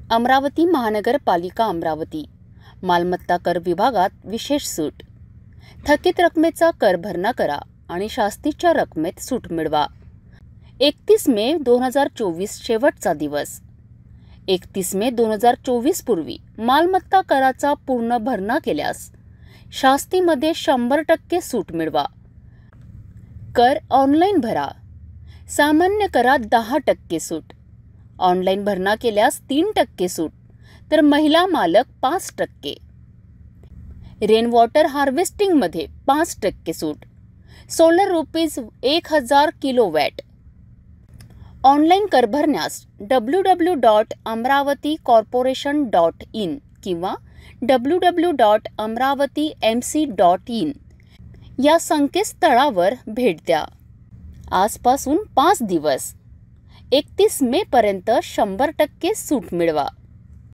अमरावती महानगरपालिका अमरावती मालमत्ता कर विभागात विशेष सूट। थकीत रकमेचा कर भरणा करा आणि शास्तीच्या रकमेत सूट मिळवा। 31 मे 2024 शेवटचा दिवस। 31 मे 2024 पूर्वी मालमत्ता कराचा पूर्ण भरणा केल्यास शास्तीमध्ये 100% सूट मिळवा। कर ऑनलाईन भरा। सामान्य करात 10% सूट। ऑनलाईन भरणा केल्यास 3% सूट, तर महिला मालक 5%। रेन वॉटर हार्वेस्टिंगमध्ये 5% सूट। Solar ₹1000 kilowatt. ऑनलाईन कर भरण्यास www.amravaticorporation.in किंवा www.amravatimc.in या संकेतस्थळावर भेट द्या। आजपासून 5 दिवस 31 मे पर्यंत 100% सूट मिळवा।